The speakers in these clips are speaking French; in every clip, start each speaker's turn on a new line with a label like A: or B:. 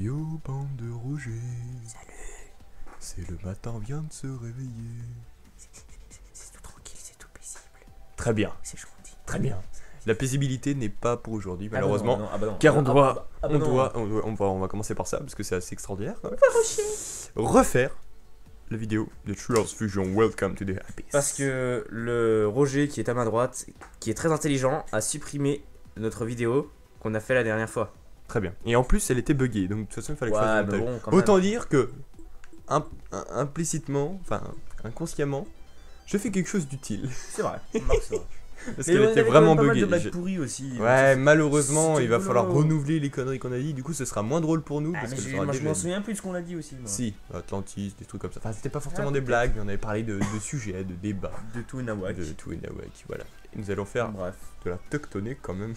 A: Yo, bande de Roger.
B: Salut.
A: C'est le matin, vient de se réveiller.
B: C'est tout tranquille, c'est tout paisible.
A: Très bien,
B: C'est gentil.
A: très bien. La paisibilité n'est pas pour aujourd'hui,
B: Ah bah
A: malheureusement.
B: non, ah bah non.
A: Car on va commencer par ça parce que c'est assez extraordinaire. Refaire la vidéo de Trials Fusion. Welcome to the Abyss.
B: Parce que le Roger qui est à ma droite, qui est très intelligent, a supprimé notre vidéo qu'on a fait la dernière fois.
A: Très bien. Et en plus, elle était buggée, donc de toute façon, il fallait que je fasse du
B: Ouais, mais
A: montage.
B: bon, quand même.
A: Autant dire que implicitement, enfin inconsciemment, je fais quelque chose d'utile.
B: C'est vrai, on marque ça.
A: Parce
B: Mais
A: qu'elle
B: on
A: était
B: avait
A: vraiment
B: quand même pas mal
A: buggée.
B: de blagues pourries aussi.
A: Ouais, malheureusement,
B: c'était
A: il va
B: rigolo.
A: falloir renouveler les conneries qu'on a dit. Du coup, ce sera moins drôle pour nous.
B: Ah,
A: Parce
B: mais
A: que ce
B: moi
A: sera
B: je
A: déjà
B: m'en
A: dit.
B: souviens plus de ce qu'on a dit aussi. Moi.
A: Si, Atlantis, des trucs comme ça. Enfin, c'était pas forcément
B: Ah,
A: des
B: peut-être.
A: blagues, mais on avait parlé de sujets, de débats,
B: De tout Nawak.
A: de tout et Nawak. Voilà. Et nous allons faire
B: Bref.
A: de la tectonique quand même.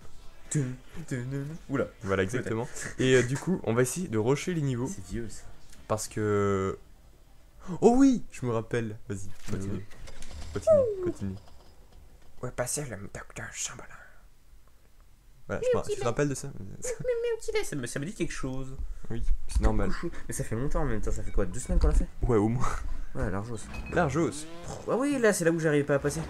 B: Oula,
A: Voilà, exactement. Et du coup, on va essayer de rusher les niveaux.
B: c'est vieux ça.
A: Parce que. Oh oui, je me rappelle. Vas-y, continue. Continue. Ouais, passer le docteur Chamberlain. Voilà, tu te rappelles de ça?
B: Ça me dit quelque chose.
A: Oui, c'est normal.
B: Mais ça fait longtemps en même temps, ça fait quoi, 2 semaines qu'on l'a fait?
A: Ouais, au moins.
B: Ouais, largos.
A: Largos.
B: Ah oui, là c'est là où j'arrivais pas à passer.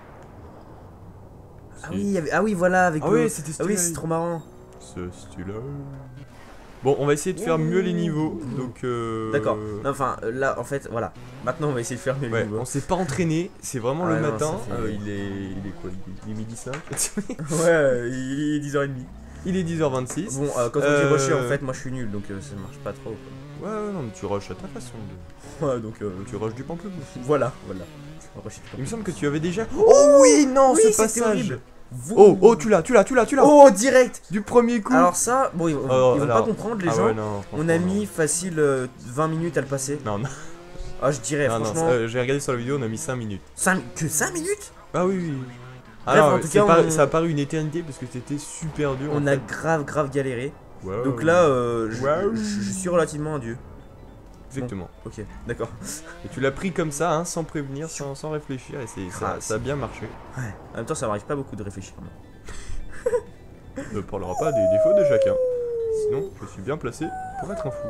B: Ah oui, il y avait... ah oui, voilà, avec
A: Ah oui, c'était
B: ah oui,
A: stylé.
B: c'est trop marrant.
A: Ce style-là. Bon, on va essayer de faire mieux les niveaux. Donc,
B: D'accord. Non, enfin, là, en fait, voilà. Maintenant, on va essayer de faire mieux
A: ouais,
B: les niveaux.
A: on s'est pas entraîné, c'est vraiment
B: Ah
A: le
B: ouais, non,
A: matin.
B: ça fait-
A: Il est quoi? Il est midi 5.
B: Ouais, il est 10h30.
A: Il est 10h26.
B: Bon, quand on dit rusher, en fait, moi je suis nul, donc ça marche pas trop.
A: Ouais, non, mais tu rushes à ta façon.
B: Quoi. Ouais, donc
A: Tu rushes du pamplemousse.
B: voilà. On rusher
A: Il me semble que tu avais déjà. Oh oui, non,
B: oui,
A: ce
B: c'était
A: passage.
B: horrible.
A: Oh, tu l'as.
B: Oh, direct.
A: Du premier coup.
B: Alors ça, bon, ils vont pas
A: alors-
B: comprendre les
A: Ah
B: gens.
A: ouais, non,
B: On a
A: franchement,
B: mis facile 20 minutes à le passer.
A: Non, non,
B: Ah, je dirais,
A: non,
B: franchement.
A: j'ai regardé sur la vidéo, on a mis 5 minutes.
B: Que 5 minutes?
A: Ah oui.
B: Bref, en tout cas, on-
A: ça a paru une éternité parce que c'était super dur.
B: On
A: en
B: a
A: fait.
B: grave galéré.
A: Wow.
B: Donc là,
A: Wow.
B: je suis relativement un dieu.
A: Exactement.
B: Ok, d'accord.
A: Et tu l'as pris comme ça, hein, sans prévenir, sans réfléchir, et ça a bien marché.
B: Ouais. En même temps, ça m'arrive pas beaucoup de réfléchir. moi.
A: On ne parlera pas des défauts de chacun. Sinon, je suis bien placé pour être un fou.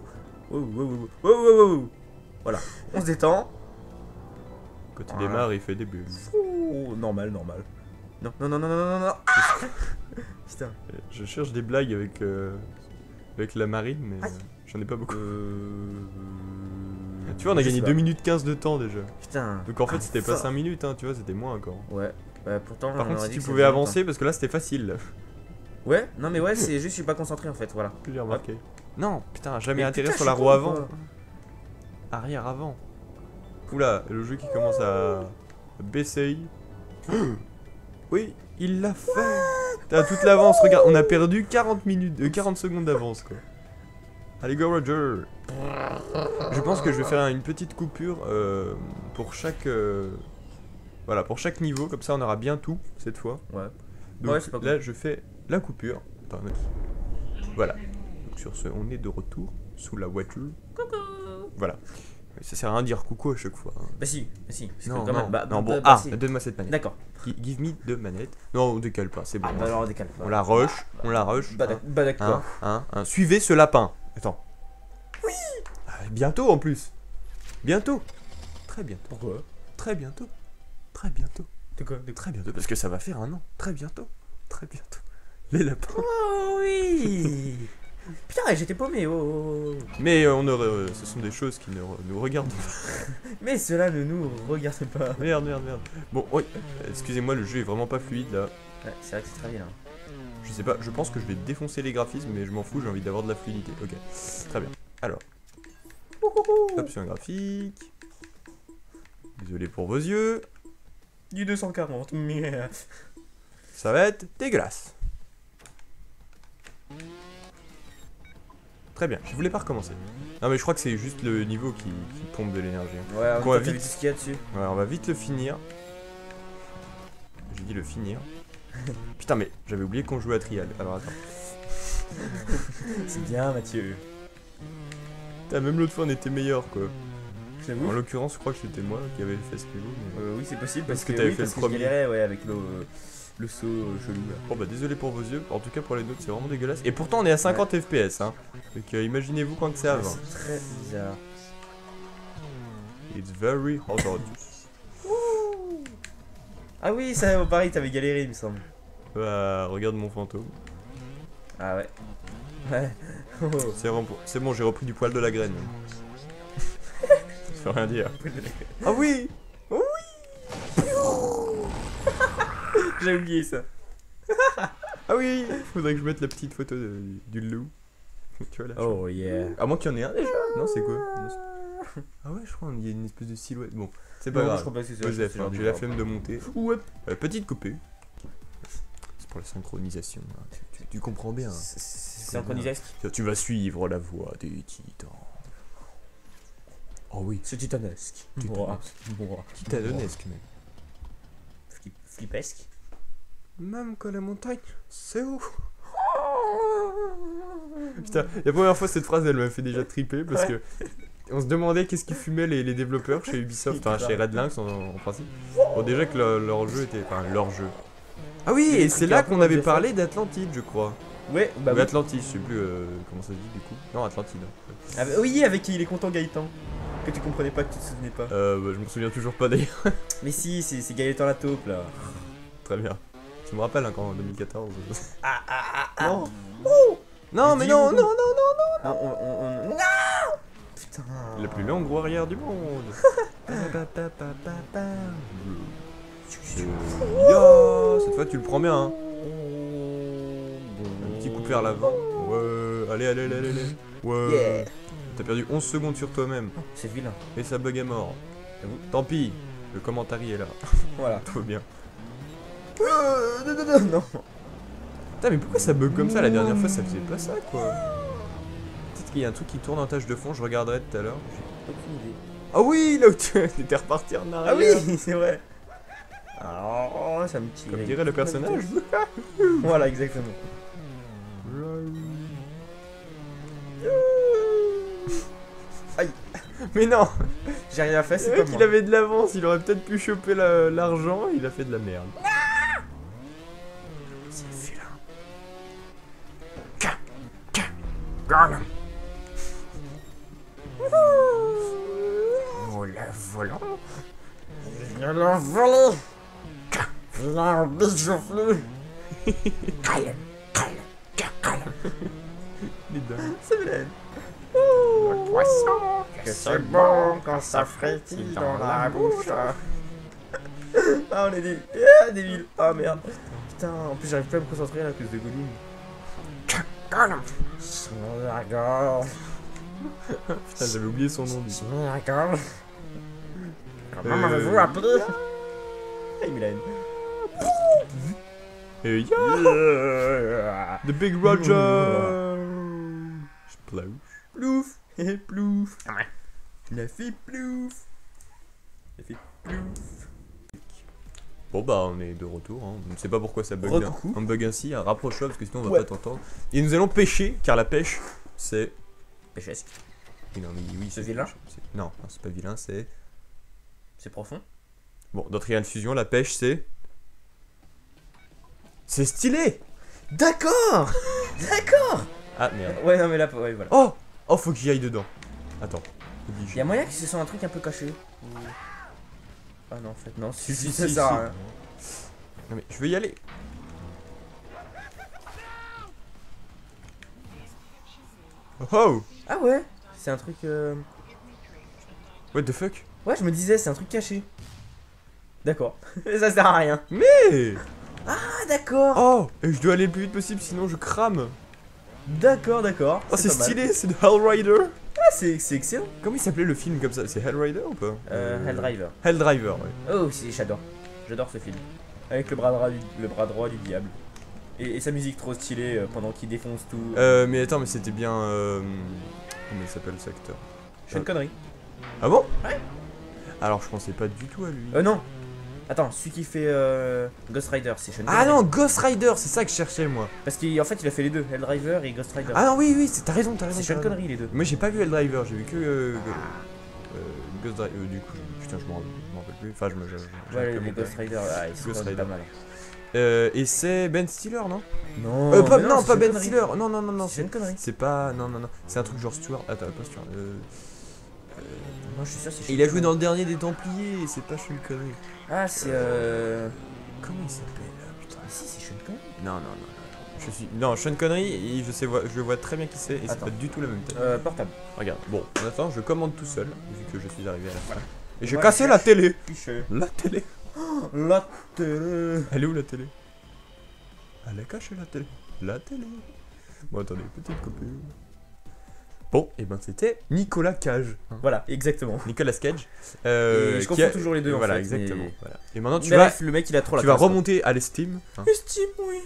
B: Wow. Voilà, on se détend.
A: Quand il
B: Voilà.
A: démarre, il fait des bulles.
B: Oh, normal. Non. Putain.
A: Je cherche des blagues avec la marine, mais
B: Aïe.
A: j'en ai pas beaucoup.
B: Euh...
A: Tu vois, on a
B: je
A: gagné
B: sais
A: 2
B: pas.
A: minutes 15 de temps déjà.
B: Putain.
A: Donc en fait, c'était pas
B: fort.
A: 5 minutes, hein, tu vois, c'était moins encore.
B: Ouais. Pourtant,
A: Par
B: on
A: contre,
B: aurait
A: si
B: dit
A: tu
B: que ça
A: pouvais
B: faisait
A: avancer, parce que là, c'était facile.
B: longtemps. Ouais, non mais ouais, c'est juste, je suis pas concentré en fait, voilà.
A: Que j'ai remarqué. Non, putain, jamais
B: Mais
A: atterrir
B: putain,
A: sur la
B: je suis
A: roue
B: con,
A: avant.
B: quoi.
A: Arrière avant. Oula, le jeu qui commence à baisser. Oui, il l'a fait. T'as toute l'avance, regarde, on a perdu 40 minutes, 40 secondes d'avance quoi. Allez go Roger. Je pense que je vais faire une petite coupure pour chaque voilà, pour chaque niveau, comme ça on aura bien tout cette fois.
B: Ouais.
A: Donc
B: Ouais, c'est pas
A: là je fais la coupure. Attends, voilà. Donc sur ce, on est de retour sous la voiture.
B: Coucou.
A: Voilà. Ça sert à rien de dire coucou à chaque fois. Hein.
B: Bah si. parce
A: Non,
B: que quand
A: non,
B: même,
A: non, bon,
B: si.
A: donne-moi cette manette.
B: D'accord.
A: Give me deux manettes. Non, on décale pas, c'est bon.
B: Ah bah alors on décale pas.
A: On la rush, on la rush.
B: Bah d'accord.
A: Suivez ce lapin. Attends. Oui. Bientôt en plus. Bientôt. Très bientôt.
B: Pourquoi?
A: Très bientôt. Très bientôt.
B: De quoi?
A: Très bientôt. Parce que ça va faire un an. Très bientôt. Très bientôt. Les lapins.
B: Oh oui. Putain, j'étais paumé. Oh.
A: Mais ce sont des choses qui ne nous regardent pas.
B: Mais cela ne nous regarde pas.
A: Merde. Bon, oui. Excusez-moi, le jeu est vraiment pas fluide là.
B: Ouais, c'est vrai que c'est très bien.
A: Je sais pas, je pense que je vais défoncer les graphismes, mais je m'en fous, j'ai envie d'avoir de la fluidité. Ok, très bien. Alors, option graphique. Désolé pour vos yeux.
B: Du 240. Mais...
A: Ça va être dégueulasse. Très bien, je voulais pas recommencer. Non mais je crois que c'est juste le niveau qui pompe de l'énergie.
B: Ouais,
A: Donc on va
B: vite
A: vite.
B: ce qu'il y a dessus.
A: Ouais, on va vite le finir. J'ai dit le finir. Putain mais j'avais oublié qu'on jouait à Trial. Alors attends.
B: C'est bien, Mathieu.
A: Putain, même l'autre fois on était meilleur quoi. En
B: J'avoue.
A: l'occurrence je crois que c'était moi qui avais fait ce niveau. Mais...
B: Oui, c'est possible
A: Parce
B: parce
A: que
B: que,
A: t'avais
B: oui,
A: fait
B: parce
A: le
B: que je
A: premier.
B: galérais, ouais, avec le saut chelou là.
A: Bon bah désolé pour vos yeux, en tout cas pour les nôtres c'est vraiment dégueulasse. Et pourtant on est à 50 FPS hein. Donc imaginez-vous quand c'est à 20.
B: C'est très bizarre.
A: It's very hard.
B: Ah oui, ça pareil, t'avais galéré il me semble.
A: Bah regarde mon fantôme.
B: Ah ouais. Ouais. Oh.
A: C'est bon, j'ai repris du poil de la graine. Ça veut rien dire. Ah oui.
B: J'ai oublié ça.
A: Ah oui. Faudrait que je mette la petite photo du loup. Tu vois là.
B: Oh yeah.
A: À moins qu'il y en ait un déjà. Non c'est quoi? Ah ouais je crois qu'il y a une espèce de silhouette. Bon, c'est pas
B: Non,
A: grave.
B: je crois pas que c'est ça.
A: Joseph,
B: c'est genre
A: j'ai
B: du
A: la
B: genre.
A: flemme de monter.
B: Ouais.
A: Petite coupée. C'est pour la synchronisation. Hein. Tu comprends bien.
B: C'est synchronisesque.
A: Tu vas suivre la voie des titans. Oh oui,
B: C'est titanesque.
A: Titanesque.
B: Moi.
A: titanesque même.
B: Flippesque.
A: Même que la montagne, c'est où? Putain, la première fois cette phrase elle m'a fait déjà triper parce que on se demandait qu'est-ce qui fumait les développeurs chez Ubisoft, enfin chez Red Lynx en principe. Bon déjà que leur jeu était... Enfin leur jeu. Ah oui, et c'est là qu'on avait parlé d'Atlantide je crois.
B: Ouais, bah
A: Ou
B: oui.
A: Atlantis, je sais plus comment ça se dit du coup. Non Atlantide.
B: Ah bah oui, avec qui il est content Gaëtan. Que tu comprenais pas, que tu te souvenais pas.
A: Bah, je me souviens toujours pas d'ailleurs.
B: Mais si, c'est Gaëtan la taupe là.
A: Très bien. Tu me rappelles hein, quand en 2014.
B: Non.
A: Non mais non, non, non, non.
B: Ah, non. Putain.
A: La plus longue guerrière du monde. Cette fois tu le prends bien hein. Un petit coup vers l'avant. Ouais, allez. Ouais.
B: Yeah.
A: T'as perdu 11 secondes sur toi-même.
B: C'est vilain.
A: Et ça bug est mort. Tant pis, le commentaire est là.
B: Voilà.
A: Tout va bien.
B: Non.
A: Putain mais pourquoi ça bug comme ça la dernière fois ça faisait pas ça quoi. Peut-être qu'il y a un truc qui tourne en tâche de fond, je regarderai tout à l'heure.
B: Aucune idée.
A: Ah oui, là où tu étais reparti en
B: Ah
A: arrière.
B: oui, c'est vrai. Alors, ça me tire.
A: Comme dirait le personnage.
B: Voilà, exactement. Aïe.
A: Mais non,
B: J'ai rien fait,
A: c'est
B: c'est
A: vrai
B: pas
A: qu'il
B: moi.
A: avait de l'avance, il aurait peut-être pu choper l'argent, il a fait de la merde. C'est vilain. Gollum. Oh le volant.
B: Le volé. Le bijouflé.
A: Il est dingue.
B: C'est vilain.
A: Le poisson.
B: Que c'est bon quand ça frétille dans la bouche. Ah, on est des... Ah, débiles. Ah, merde. Putain, en plus, j'arrive pas à me concentrer à cause de Gollum.
A: Gollum.
B: Smeagol.
A: Putain, j'avais oublié son nom. Lui.
B: Smeagol. Comment m'avez-vous appelé? Hey, Milan.
A: Et yeah, The Big Roger. Splouche.
B: Plouf. Et plouf. Il a fait plouf. Il a fait plouf.
A: Bon bah on est de retour, hein. On ne sait pas pourquoi ça bug,
B: Recoucou.
A: un bug ainsi, hein. Rapproche-toi parce que sinon on va
B: Ouais.
A: pas t'entendre. Et nous allons pêcher, car la pêche c'est...
B: Péchesque.
A: Oui, non, mais oui,
B: C'est vilain.
A: Non, c'est pas vilain, c'est...
B: C'est profond.
A: Bon, dans Trial Fusion, la pêche c'est... C'est stylé.
B: D'accord. D'accord.
A: Ah merde.
B: Ouais, non, mais là, ouais, voilà.
A: Oh. Oh, faut que j'y aille dedans. Attends.
B: Il y a moyen que ce soit un truc un peu caché. Ah non, en fait, non. Si,
A: Si,
B: ça
A: si,
B: sert à
A: si.
B: rien.
A: Non mais je vais y aller. Oh oh.
B: Ah ouais. C'est un truc.
A: What the fuck.
B: Ouais, je me disais, c'est un truc caché. D'accord. Mais ça sert à rien.
A: Mais...
B: Ah, d'accord.
A: Oh. Et je dois aller le plus vite possible sinon je crame.
B: D'accord, d'accord.
A: Oh c'est
B: pas mal.
A: stylé, c'est de Hellrider.
B: Ah, c'est excellent.
A: Comment il s'appelait le film comme ça? C'est Hellrider ou pas?
B: Helldriver.
A: Helldriver, ouais.
B: Oh, j'adore. J'adore ce film. Avec le bras droit du diable. Et sa musique trop stylée pendant qu'il défonce tout.
A: Mais attends, mais c'était bien... Comment il s'appelle cet acteur?
B: Sean Connery.
A: Ah bon?
B: Ouais.
A: Alors je pensais pas du tout à lui.
B: Non. Attends, celui qui fait Ghost Rider, c'est Sean Connery.
A: Ah non, Ghost Rider, c'est ça que je cherchais moi.
B: Parce qu'en fait, il a fait les deux, Helldriver et Ghost Rider.
A: Ah non, oui, oui, t'as raison, t'as raison.
B: c'est Sean
A: t'as raison.
B: Connery, les deux.
A: Moi j'ai pas vu Helldriver, j'ai vu que Ghost Rider. Du coup, putain, je m'en rappelle plus. Enfin, j'ai
B: Ouais,
A: un peu
B: les
A: mon
B: Ghost
A: père.
B: Rider, ils sont
A: Ghost
B: vraiment
A: Rider.
B: pas mal.
A: Et c'est Ben Stiller, non?
B: Non,
A: Pas,
B: mais
A: non,
B: c'est
A: pas
B: une
A: Ben
B: connerie.
A: Stiller. Non, non, non, non.
B: C'est une connerie.
A: C'est pas. Non, non, non. C'est un truc genre Stewart. Attends, pas Stewart.
B: Moi, je suis sûr, c'est
A: Il a joué dans le dernier des Templiers. C'est pas Sean Connery.
B: Ah, c'est
A: Comment il s'appelle? Putain.
B: Ah, si, c'est Sean Connery.
A: Non, non, non. Je suis. Non, Sean Connery, je vois très bien qui c'est. Et c'est
B: Attends.
A: pas du tout la même tête.
B: Portable.
A: Regarde. Bon, en attendant, je commande tout seul. Vu que je suis arrivé à la fin. Et j'ai
B: Ouais,
A: cassé la télé.
B: Cliché.
A: La télé.
B: La télé.
A: Elle est où la télé? Elle est cachée la télé. La télé. Bon, attendez, petite coupure. Bon, et ben c'était Nicolas Cage. Hein.
B: Voilà, exactement.
A: Nicolas Cage.
B: Et je
A: qui
B: confonds toujours les deux, en
A: Voilà,
B: fait,
A: exactement.
B: mais-
A: Voilà. Et maintenant,
B: Bref, le mec, il a trop la
A: tu vas
B: classe, quoi.
A: remonter à l'estime. Hein.
B: Estime, oui.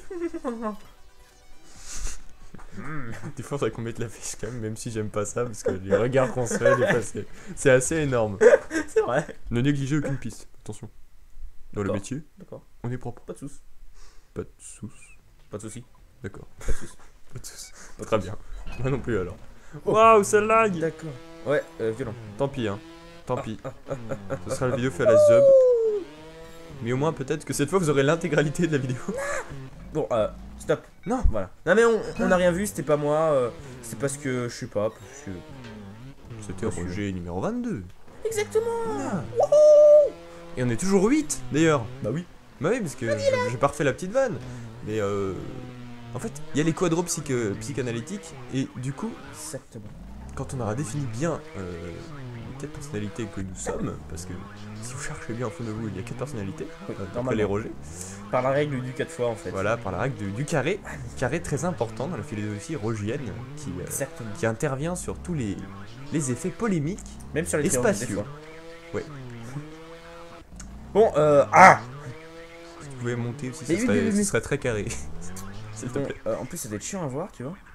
A: Il faudrait qu'on mette la fiche quand même, même si j'aime pas ça, parce que les regards qu'on se fait, des fois, c'est assez énorme.
B: C'est vrai.
A: Ne négligez aucune piste. Attention. Dans le
B: D'accord.
A: métier,
B: D'accord.
A: on est propre.
B: Pas de soucis.
A: Pas de sous.
B: Pas de soucis.
A: D'accord.
B: Pas de soucis.
A: Pas de sous.
B: Pas de
A: Très
B: soucis.
A: bien. Moi non plus alors.
B: Oh.
A: Waouh, ça lag.
B: D'accord. Ouais, violent.
A: Tant pis, hein. Tant pis. Ce sera la vidéo fait à la zub. Mais au moins, peut-être que cette fois, vous aurez l'intégralité de la vidéo.
B: Bon, stop.
A: Non.
B: Voilà. Non, mais on a rien vu, c'était pas moi. C'est parce que, je sais pas, parce que...
A: C'était
B: Monsieur.
A: Roger numéro 22.
B: Exactement.
A: Et on est toujours 8 d'ailleurs.
B: Bah oui.
A: Bah oui, parce que j'ai pas refait la petite vanne. Mais en fait, il y a les quadros psychanalytiques. Et du coup,
B: Exactement.
A: quand on aura défini bien les 4 personnalités que nous sommes, parce que si vous cherchez bien au fond de vous, il y a 4 personnalités,
B: Oui,
A: d'après
B: normalement.
A: les Roger.
B: Par la règle du 4 fois, en fait.
A: Voilà, par la règle du carré. Carré très important dans la philosophie rogienne
B: Exactement.
A: qui intervient sur tous les effets polémiques.
B: Même sur les
A: Et
B: triangles, des
A: spacieux.
B: fois.
A: Ouais.
B: Bon,
A: Si tu pouvais monter aussi,
B: Mais
A: ça
B: oui,
A: serait,
B: oui, oui.
A: ce serait très carré. S'il te
B: Bon,
A: plaît.
B: en plus, ça doit être chiant à voir, tu vois.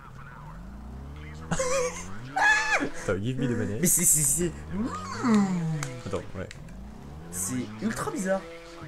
A: Attends, give me the money.
B: Mais c'est
A: Attends, ouais.
B: ultra bizarre.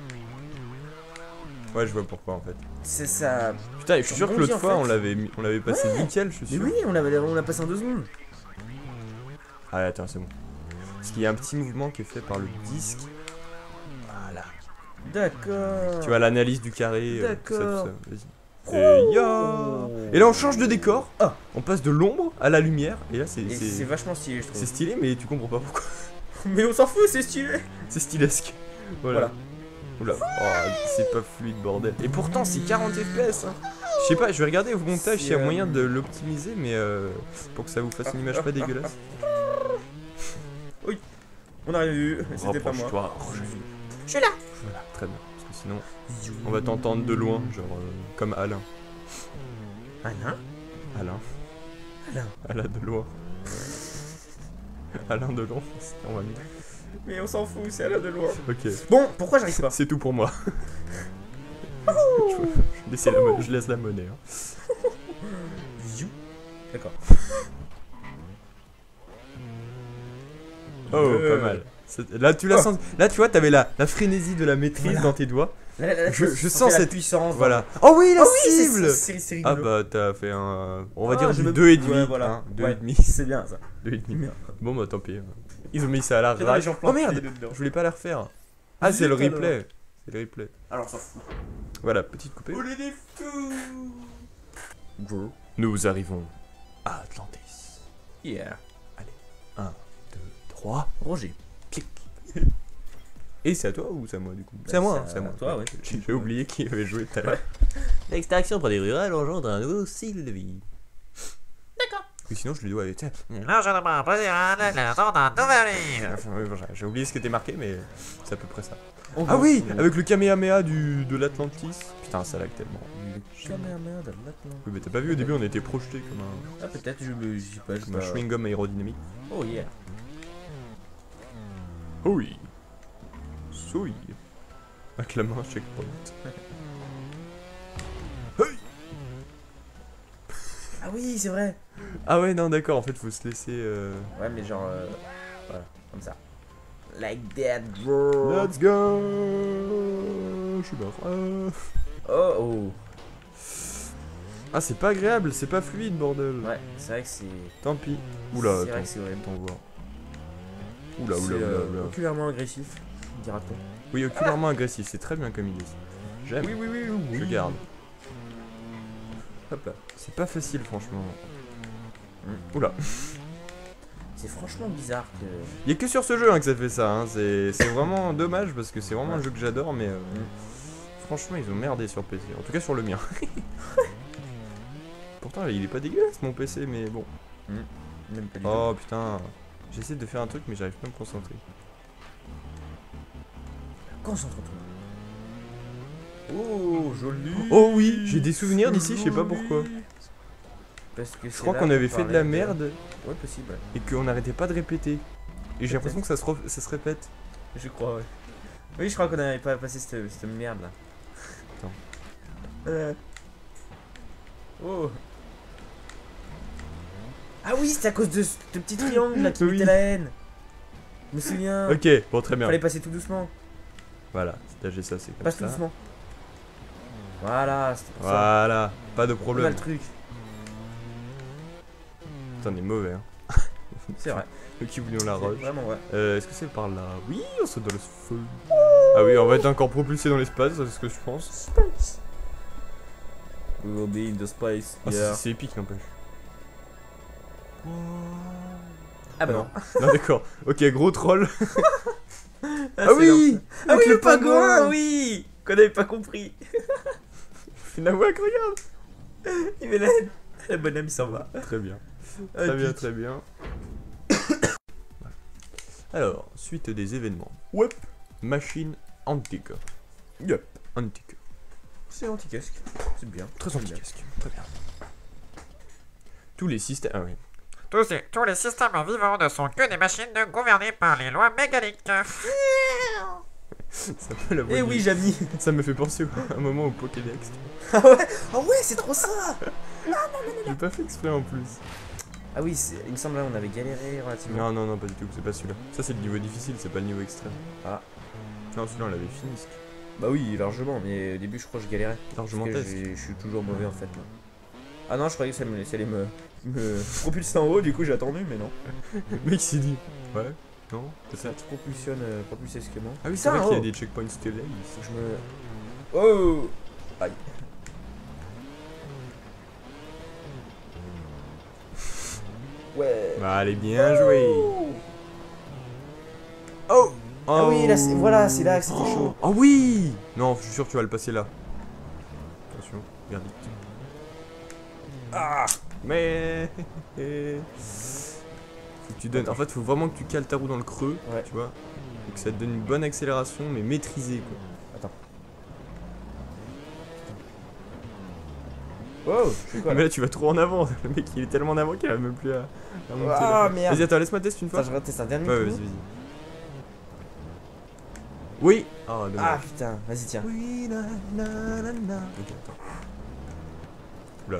A: Ouais, je vois pourquoi en fait.
B: C'est ça.
A: Putain, je suis sûr que
B: Rebondit,
A: l'autre
B: en
A: fois
B: fait.
A: on l'avait passé
B: Ouais.
A: nickel, je suis
B: Mais
A: sûr.
B: oui, on l'a passé en 2 secondes.
A: Ah, attends, c'est bon. Parce qu'il y a un petit mouvement qui est fait par le disque. Voilà.
B: D'accord.
A: Tu vois l'analyse du carré. Tout ça,
B: D'accord.
A: tout ça. Vas-y. Et ya. Et là on change de décor.
B: Ah.
A: On passe de l'ombre à la lumière. Et là c'est
B: Et c'est vachement stylé, je trouve.
A: c'est stylé, mais tu comprends pas pourquoi.
B: Mais on s'en fout, c'est stylé.
A: C'est stylesque. Voilà. Oula. Oh, c'est pas fluide, bordel. Et pourtant c'est 40 FPS. Hein. Je sais pas, je vais regarder au montage s'il y a
B: C'est,
A: moyen de l'optimiser, mais pour que ça vous fasse une image pas dégueulasse.
B: On a rien vu, c'était pas moi.
A: Rapproche-toi, Roger.
B: Je suis là.
A: Voilà, très bien. Parce que sinon, on va t'entendre de loin, genre comme Alain.
B: Alain.
A: Alain.
B: Alain.
A: Alain de loin. Alain de loin, on va mieux.
B: Mais on s'en fout, c'est là de loin.
A: Ok,
B: Bon, pourquoi j'arrive pas?
A: c'est tout pour moi. Je laisse la monnaie. Hein.
B: Ziou. D'accord.
A: Oh, pas mal. Là, tu l'as senti. Là, tu vois, t'avais la frénésie de la maîtrise
B: Voilà.
A: dans tes doigts.
B: Là,
A: Je
B: ça
A: sens
B: fait la
A: cette
B: puissance.
A: Voilà. Oh oui, la
B: Oh oui,
A: cible.
B: c'est
A: Ah
B: rigolo.
A: bah, t'as fait un. On va
B: Ah,
A: dire
B: je
A: du
B: me-
A: 2,5.
B: Ouais, voilà.
A: Hein,
B: Ouais,
A: 2,5.
B: c'est bien ça.
A: 2,5.
B: Merde.
A: Bon, bah, tant pis. Ils ont mis ça à la
B: C'est dans les
A: rage.
B: gens
A: Oh merde.
B: plantés dedans.
A: Je voulais pas la refaire. Ah, c'est le
B: Zut,
A: replay. C'est le replay.
B: Alors, on s'en fout.
A: Voilà, petite coupée.
B: On est des fous. Gros.
A: Nous arrivons à Atlantis.
B: Yeah.
A: 1, 2, 3.
B: Roger.
A: Clic. Et c'est à toi ou c'est à moi du coup? C'est à moi, hein, c'est à moi.
B: Toi, ouais.
A: J'ai oublié qui avait joué tout à l'heure. L'extraction par des rurales engendre un nouveau cycle de vie.
B: D'accord.
A: Ou sinon je lui dois. Tiens.
C: L'enchaînement président de la sorte en nouvelle vie.
A: Enfin, ouais, bon, j'ai oublié ce qui était marqué, mais c'est à peu près ça.
B: On
A: Ah
B: va
A: oui,
B: finir.
A: avec le Kamehameha de l'Atlantis. Putain, ça lag tellement.
B: Kamehameha de l'Atlantis.
A: Oui, mais t'as pas vu au début, on était projeté comme
B: Ah, peut-être, je sais pas.
A: un chewing-gum aérodynamique.
B: Oh yeah.
A: Oui. Souille. Avec la main, checkpoint.
B: Ah oui, c'est vrai.
A: Ah ouais, non, d'accord, en fait, faut se laisser.
B: Ouais, mais genre. Voilà, comme ça. Like that, bro.
A: Let's go. Je suis mort.
B: Oh, oh.
A: Ah, c'est pas agréable, c'est pas fluide, bordel.
B: Ouais, c'est vrai que c'est.
A: Tant pis. Oula,
B: C'est vrai
A: attends,
B: que c'est horrible.
A: attends voir. Oula,
B: C'est,
A: oula, oula, oula.
B: oculairement agressif, dira-t-on.
A: Oui, oculairement agressif, c'est très bien comme idée. J'aime.
B: Oui, oui, oui, oui, oui.
A: Je garde.
B: Hop là.
A: C'est pas facile, franchement.
B: Mm.
A: Oula.
B: C'est franchement bizarre que...
A: Il y a que sur ce jeu hein, que ça fait ça. Hein. C'est vraiment dommage parce que c'est vraiment un jeu que j'adore, mais franchement, ils ont merdé sur PC. En tout cas, sur le mien. Pourtant, il est pas dégueulasse mon PC, mais bon.
B: Même pas du
A: Oh putain. J'essaie de faire un truc, mais j'arrive pas à me concentrer.
B: tout. Concentre-toi. Oh, joli.
A: Oh oui, j'ai des souvenirs d'ici, je sais pas pourquoi.
B: Parce que
A: Je crois qu'on avait fait de la merde
B: Ouais, possible. Ouais.
A: et qu'on n'arrêtait pas de répéter. Et j'ai l'impression que ça se répète.
B: Je crois, ouais. Oui, je crois qu'on n'avait pas passé cette merde là.
A: Attends.
B: Oh. Ah oui, c'est à cause de ce petit triangle là qui
A: Oui.
B: mettait la haine. Je me souviens.
A: Ok, bon, très bien.
B: Fallait passer tout doucement.
A: Voilà, stager ça, c'est comme
B: Passe tout
A: ça.
B: doucement. Voilà, c'était pour ça.
A: Voilà, pas de
B: On a
A: problème.
B: le truc.
A: Putain, on est mauvais. Hein.
B: C'est vrai.
A: Nous qui voulions la
B: C'est
A: roche.
B: vraiment ouais.
A: Est-ce que c'est par là? Oui, on saute dans le feu. Ah oui, on va être encore propulsé dans l'espace, c'est ce que je pense.
B: We will be in the space.
A: Ah,
B: Yeah.
A: c'est épique, n'empêche.
B: Ah bah non.
A: Non, d'accord. Ok, gros troll.
B: Ah
A: Ah oui,
B: Ah oui,
A: avec
B: le pingouin, oui. Qu'on avait pas compris.
A: Nawak, regarde.
B: Il met la haine. Le bonhomme il s'en va.
A: Très bien.
B: Ah,
A: Très bien,
B: pique.
A: très bien. Alors, suite des événements. Wep. Machine antique. Yep, antique.
B: C'est anti-casque. C'est bien.
A: Très anti-casque. Très bien. Tous les systèmes. Ah oui.
C: Tous les systèmes vivants ne sont que des machines gouvernées par les lois mécaniques.
A: Ça peut la voix
B: Eh
A: du-
B: oui, Jamie.
A: Ça me fait penser à un moment au Pokédex.
B: Ah ouais. Ah ouais, c'est trop ça.
A: J'ai pas fait exprès en plus.
B: Ah oui, il me semble là on avait galéré relativement.
A: Non, non, non, pas du tout. C'est pas celui-là. Ça, c'est le niveau difficile, c'est pas le niveau extrême.
B: Ah.
A: Non, celui-là, on l'avait fini.
B: Bah oui, largement, mais au début je crois que je galérais.
A: Largement
B: Parce que
A: test.
B: je suis toujours mauvais en fait. Là. Ah non, je croyais que ça allait me propulser en haut, du coup j'ai attendu, mais non.
A: Le mec s'est dit. Ouais, non, c'est ça.
B: Ça te propulsionne propulsesquement.
A: Ah oui, c'est
B: Putain,
A: vrai qu'il y a
B: oh.
A: des checkpoints stellaires ici.
B: Faut que je me. Oh. Aïe. Ouais.
A: Bah, allez, bien joué. Oh.
B: Ah oui, là,
A: Oh.
B: voilà, c'est là que c'était chaud.
A: Oh oui. Non, je suis sûr que tu vas le passer là. Attention, verdict.
B: Ah.
A: Mais. Faut que tu donnes. En fait, faut vraiment que tu cales ta roue dans le creux,
B: Ouais.
A: tu vois. Et que ça te donne une bonne accélération, mais maîtrisée, quoi.
B: Attends. Wow, je fais quoi
A: Mais
B: là?
A: là, tu vas trop en avant. Le mec, il est tellement en avant qu'il a même plus à monter.
B: Ah
A: là.
B: merde.
A: Vas-y, attends, laisse-moi tester une fois.
B: Attends, je reteste un dernier
A: Ouais,
B: coup.
A: vas-y, vas-y. Oui. Oh,
B: Ah
A: dommage.
B: putain, vas-y tiens.
A: Oui, na, na, na, na. Ok, attends. Oula.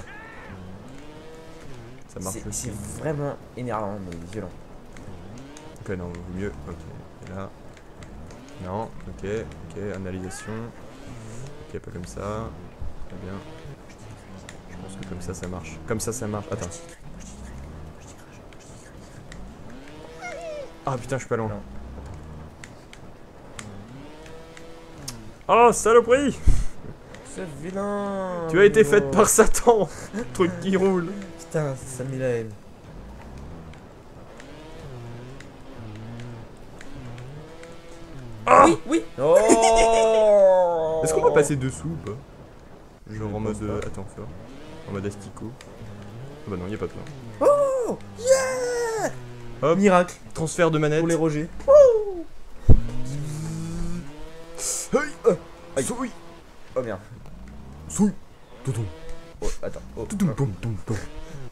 A: Ça marche
B: C'est
A: aussi.
B: vraiment énervant, mais violent.
A: Ok, non, vaut mieux. Ok, et là. Non, ok, analysation. Ok, pas comme ça. Très bien. Je pense que comme ça marche. Comme ça marche. Attends. Ah putain, je suis pas loin.
B: Non.
A: Oh, saloperie!
B: Ce vilain.
A: Tu as été faite par Satan! Truc qui roule.
B: Putain, ça me met la haine.
A: Ah
B: Oui, oui. Oh.
A: Est-ce qu'on peut passer dessous ou pas? Genre en
B: pense
A: mode.
B: pas.
A: Attends, faire. En mode asticot. Ah bah non, y a pas besoin.
B: Oh yeah.
A: Hop.
B: Miracle
A: Transfert de manette.
B: pour les rogers. Aïe.
A: Souille.
B: Oh merde.
A: Souille. Toutou.
B: Oh, attends. Oh,
A: Toutou,
B: oh.
A: poum, poum, poum.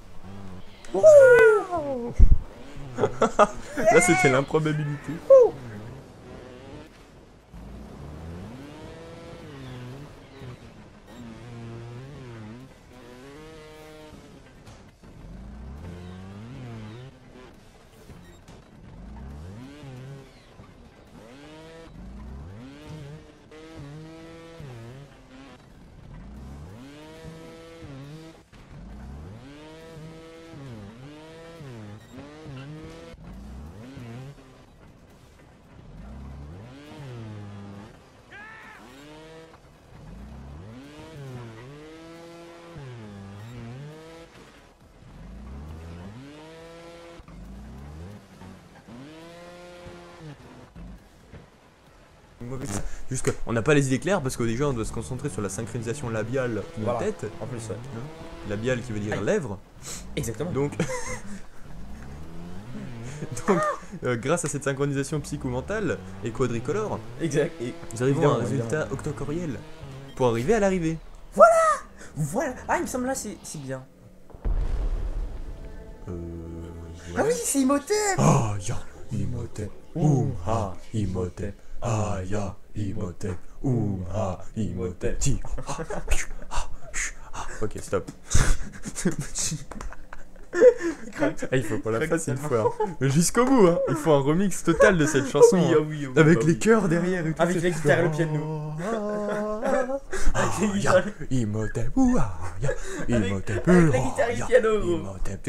A: Là, c'était l'improbabilité.
B: mauvais.
A: Juste qu'on n'a pas les idées claires parce que déjà on doit se concentrer sur la synchronisation labiale de la
B: Voilà.
A: tête.
B: En plus, ouais.
A: Labiale qui veut dire
B: Aïe.
A: lèvres.
B: Exactement.
A: Donc, donc grâce à cette synchronisation psychomentale et quadricolore,
B: Exact. Et
A: nous arrivons à un
B: Évidemment,
A: résultat octocoriel pour arriver à l'arrivée.
B: voilà. Ah, il me semble là, c'est bien.
A: Ouais.
B: Ah oui, c'est Imhotep.
A: Ah ya, Imhotep, ha, Imhotep, ah ya, Imhotep, ha, Imhotep, ti. Ok, stop. Ah, il faut qu'on la fasse une fois. Hein. Mais jusqu'au bout, hein. Il faut un remix total de cette chanson.
B: Oui,
A: hein.
B: ah oui,
A: Avec
B: bah
A: les
B: oui.
A: chœurs derrière et tout.
B: Avec la guitare et le piano.
A: Ah
B: les
A: ya,
B: guitares.
A: Imhotep, ah ya, Imhotep,
B: avec la guitare et le
A: ah,
B: piano.
A: ya, Imhotep,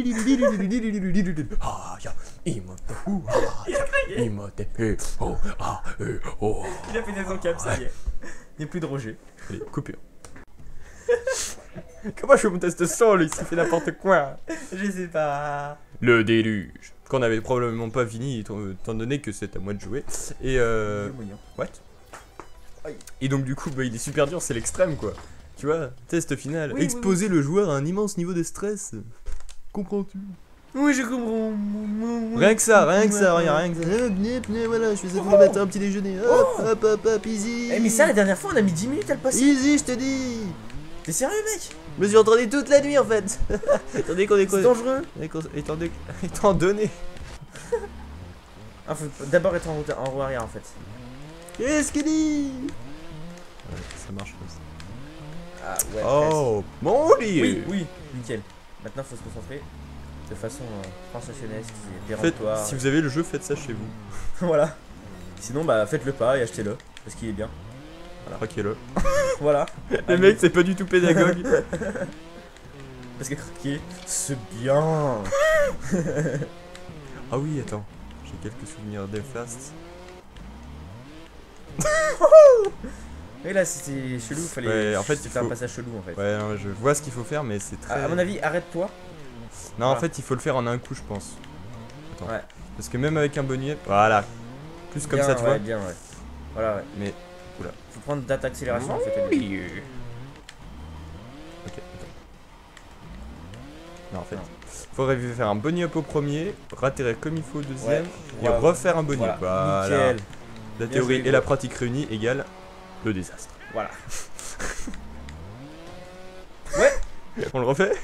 A: ah ya, Imhotep, ah ya, Imhotep, oh, ah, oh.
B: Il a fait des encaps, ça y est. Il n'y a plus de Roger.
A: Allez, coupure. Comment je fais mon test son, lui, il fait n'importe quoi.
B: Je sais pas.
A: Le déluge. Qu'on avait probablement pas fini, étant donné que c'est à moi de jouer. Et what? Et donc du coup, bah, il est super dur, c'est l'extrême, quoi. Tu vois, test final.
B: Oui,
A: Exposer le joueur à un immense niveau de stress. Comprends-tu?
B: Oui, je comprends.
A: Rien que ça, rien que ça, rien que ça. Voilà, je fais ça pour le matin, un petit déjeuner. Hop, hop, hop, easy.
B: Eh, mais ça, la dernière fois, on a mis 10 minutes à le passer.
A: Easy, je te dis.
B: T'es sérieux, mec?
A: Je me suis entraîné toute la nuit en fait. Étant donné qu'on est
B: C'est dangereux.
A: étant donné.
B: Ah, faut d'abord être en roue arrière en fait.
A: Qu'est-ce qu'il dit? Ouais, ça marche comme ça.
B: Ah, ouais.
A: Oh, mon
B: presque.
A: dieu.
B: Oui, oui, nickel. Maintenant, faut se concentrer de façon sensationnelle, péremptoire.
A: Si vous avez le jeu, faites ça chez vous.
B: Voilà. Sinon, bah, faites-le pas et achetez-le. Parce qu'il est bien.
A: Craquez-le.
B: Voilà.
A: Les mecs, c'est pas du tout pédagogue.
B: Parce que craquer, c'est bien.
A: Ah oui, attends. J'ai quelques souvenirs d'Elfast.
B: Et là, c'était chelou. Fallait.
A: Ouais, en fait,
B: c'était
A: il
B: un
A: faut-
B: passage chelou en fait.
A: Ouais, non, je vois ce qu'il faut faire, mais c'est très.
B: À mon avis, arrête-toi.
A: Non, en
B: voilà.
A: fait, il faut le faire en un coup, je pense. Attends.
B: Ouais.
A: Parce que même avec un bonnet, voilà. Plus comme
B: Bien,
A: ça, tu
B: ouais,
A: vois.
B: bien, ouais. Voilà, ouais.
A: Mais.
B: Faut prendre date d'accélération en fait.
A: Oui. Ok, attends. Non, en fait, faudrait faire un bunny up au premier, ratterrir comme il faut au deuxième,
B: Ouais.
A: et refaire un bunny
B: Voilà.
A: up. Voilà.
B: Nickel.
A: La
B: Bien
A: théorie
B: joué,
A: et la
B: gros.
A: pratique réunis égale le désastre.
B: Voilà.
A: On le refait?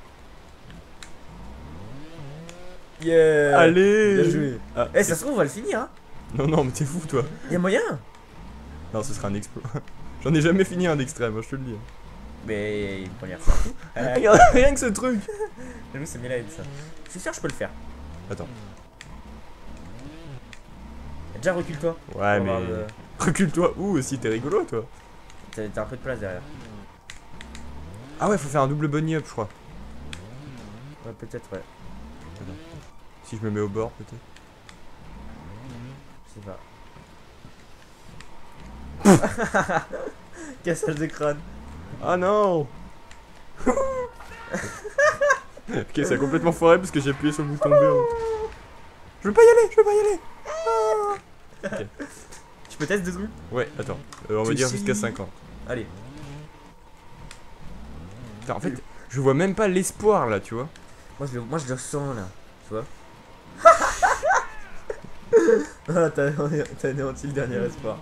B: Yeah.
A: Allez.
B: Bien joué.
A: Ah,
B: Eh, ça se trouve, on va le finir, hein.
A: Non, non, mais t'es fou, toi.
B: Y'a moyen.
A: Non, ce sera un exploit. J'en ai jamais fini un d'extrême, je te le dis.
B: Mais une première fois.
A: Regarde, rien que ce truc.
B: J'avoue, c'est Mélène ça. Je suis sûr que je peux le faire.
A: Attends.
B: Déjà, recule-toi.
A: Ouais,
B: Pour
A: mais.
B: avoir le-
A: Recule-toi. Ouh, aussi, t'es rigolo, toi.
B: T'as un peu de place derrière.
A: Ah ouais, faut faire un double bunny up, je crois.
B: Ouais, peut-être, ouais.
A: Si je me mets au bord, peut-être.
B: Je sais pas. Cassage de crâne.
A: Ah non. Ok, ça a complètement foiré parce que j'ai appuyé sur le bouton B. Je veux pas y aller, je veux pas y aller.
B: Tu peux tester 2 secondes?
A: Ouais, attends. On va
B: Tu
A: dire
B: sais-
A: jusqu'à 50.
B: Allez.
A: Putain, en fait, je vois même pas l'espoir là, tu vois.
B: Moi, je le sens là. Tu vois? Ah, t'as anéanti le dernier espoir.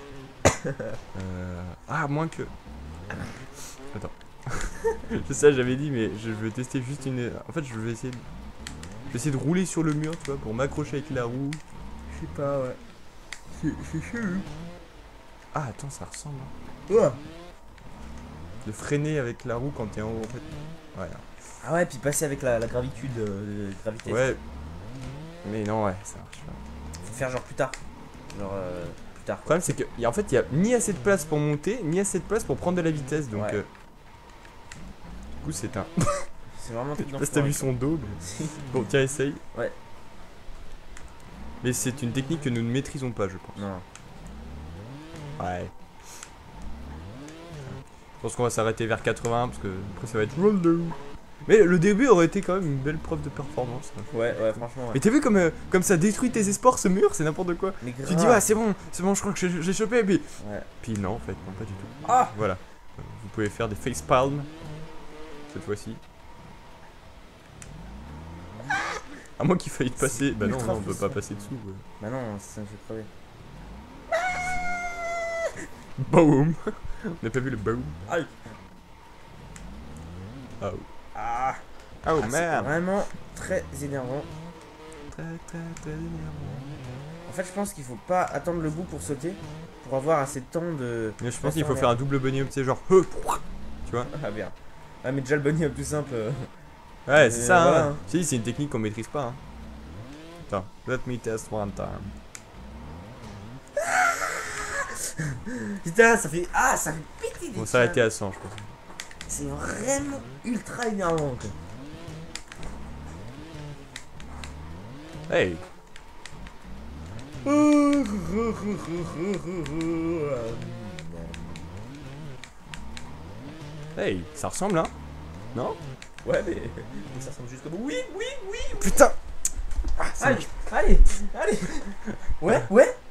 A: Ah, moins que. Attends. Je sais, j'avais dit, mais je veux tester juste une. En fait, je vais essayer de rouler sur le mur, tu vois, pour m'accrocher avec la roue.
B: Je sais pas, ouais. C'est chelou.
A: Ah, attends, ça ressemble. Hein.
B: Ouais.
A: De freiner avec la roue quand t'es en haut, en fait. Ouais.
B: Ah ouais, puis passer avec la gravitude de gravité.
A: Ouais. Mais non, ouais, ça marche pas.
B: Faut faire genre plus tard. Genre plus tard.
A: Le problème, c'est que, en fait, il y a ni assez de place pour monter, ni assez de place pour prendre de la vitesse, donc.
B: Ouais.
A: Du coup, c'est un.
B: C'est vraiment
A: Je sais pas si t'as vu son dos, mais. Bon, tiens, essaye.
B: Ouais.
A: Mais c'est une technique que nous ne maîtrisons pas, je pense.
B: Non.
A: Ouais. Je pense qu'on va s'arrêter vers 80 parce que après ça va être roll de. Mais le début aurait été quand même une belle preuve de performance.
B: Ouais, franchement. Ouais.
A: Mais t'as vu comme ça détruit tes espoirs ce mur, c'est n'importe quoi.
B: Mais
A: Tu dis, ouais, c'est bon, je crois que j'ai chopé, puis.
B: Ouais.
A: Puis non, en fait, non, pas du tout.
B: Ah
A: Voilà. Vous pouvez faire des facepalms. Cette fois-ci. À moins qu'il faille passer. Bah non,
B: ultra
A: non, on peut
B: frustrant.
A: pas passer dessous. Ouais.
B: Bah non, ça me fait crever.
A: Boom. On n'a pas vu le boom.
B: Aïe.
A: Oh.
B: Ah,
A: Oh
B: c'est
A: merde.
B: vraiment très énervant.
A: Très énervant.
B: En fait, je pense qu'il faut pas attendre le bout pour sauter. Pour avoir assez de temps de.
A: Mais je pense qu'il faut faire un double bunny up, tu sais, genre. Tu vois.
B: Ah bien. Ah, mais déjà le bunny up tout simple.
A: Ouais, c'est ça,
B: voilà,
A: hein.
B: hein.
A: Si, c'est une technique qu'on maîtrise pas, hein. Attends, let me test one time.
B: Putain, ça fait. Ah, ça fait péter des
A: On s'arrêter à 100, je pense.
B: C'est vraiment ultra énervant quoi.
A: Hey. Hey, ça ressemble, hein. Non?
B: Ouais, mais. Ça ressemble juste comme. Oui.
A: Putain.
B: Allez. Ouais.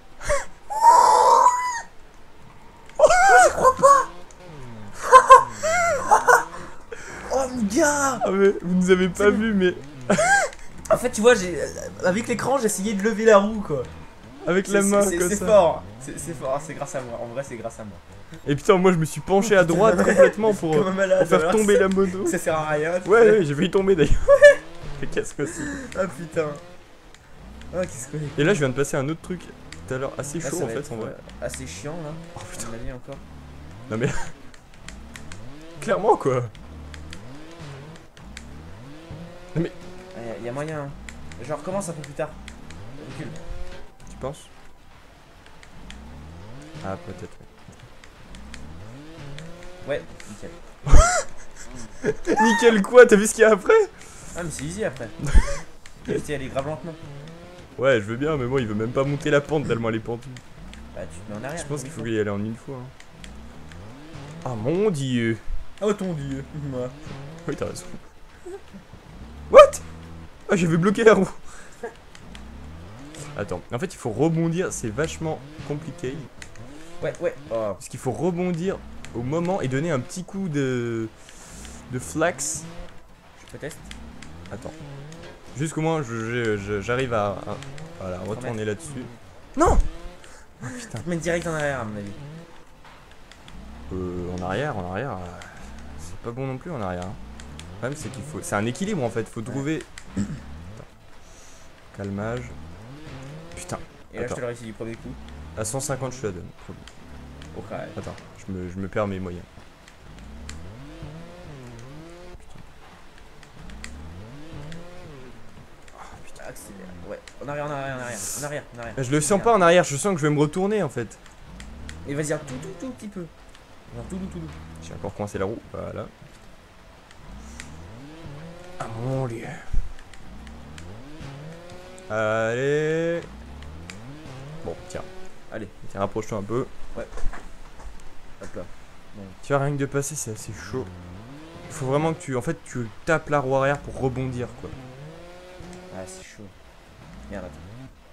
B: Oh mon gars.
A: Ah mais vous nous avez pas vu, mais
B: En fait, tu vois, avec l'écran, j'ai essayé de lever la roue quoi.
A: avec la main comme
B: C'est
A: ça.
B: fort. C'est fort, c'est grâce à moi. En vrai, c'est grâce à moi.
A: Et putain, moi je me suis penché à droite complètement pour
B: Comme un malade.
A: faire
B: alors,
A: tomber la moto.
B: Ça sert à rien.
A: Ouais, j'ai failli tomber d'ailleurs. Fais casque aussi.
B: Ah putain. Ah, qu'est-ce que.
A: Et là, je viens de passer un autre truc tout à l'heure, assez
B: Là,
A: chaud
B: ça
A: en
B: va
A: fait,
B: être,
A: en vrai.
B: assez chiant là.
A: Oh putain.
B: À mon avis, encore.
A: Non mais. Clairement quoi.
B: Il y a moyen. Hein. Je recommence un peu plus tard. Recule.
A: Tu penses? Ah, peut-être.
B: Ouais, nickel.
A: Nickel quoi? T'as vu ce qu'il y a après?
B: Ah, mais c'est easy après. Putain, elle est grave lentement.
A: Ouais, je veux bien, mais moi il veut même pas monter la pente tellement elle est pentue.
B: Bah, tu te mets en arrière.
A: Je pense qu'il
B: comme
A: faut
B: il
A: y aller en une fois. Hein. Ah mon dieu.
B: Oh ton dieu. Ouais.
A: Oui, t'as raison. What? Ah, j'avais bloqué la roue. Attends, en fait il faut rebondir, c'est vachement compliqué.
B: Ouais. Oh.
A: Parce qu'il faut rebondir au moment et donner un petit coup de flax.
B: Je teste.
A: Attends. Jusqu'au moment j'arrive à voilà, retourner là-dessus.
B: Non.
A: Oh, putain.
B: Je te mets direct en arrière à mon avis.
A: En arrière, c'est pas bon non plus en arrière. Hein. Le problème c'est qu'il faut, c'est un équilibre en fait, faut trouver. Attends. Calmage. Putain.
B: Et là,
A: Attends.
B: je te le réussis du premier coup.
A: À 150 je te la donne.
B: Ok.
A: Attends, je me perds mes moyens.
B: Accélère. Ouais. En arrière.
A: Je le sens pas en arrière, je sens que je vais me retourner en fait.
B: Et vas-y, un tout petit peu. Genre tout doux.
A: J'ai encore coincé la roue, voilà. Ah mon dieu. Allez. Bon, tiens.
B: Allez.
A: Tiens, rapproche-toi un peu.
B: Hop là.
A: Tu vois, rien que de passer, c'est assez chaud. Il faut vraiment que tu tapes la roue arrière pour rebondir, quoi.
B: Ah, c'est chaud. Merde, attends.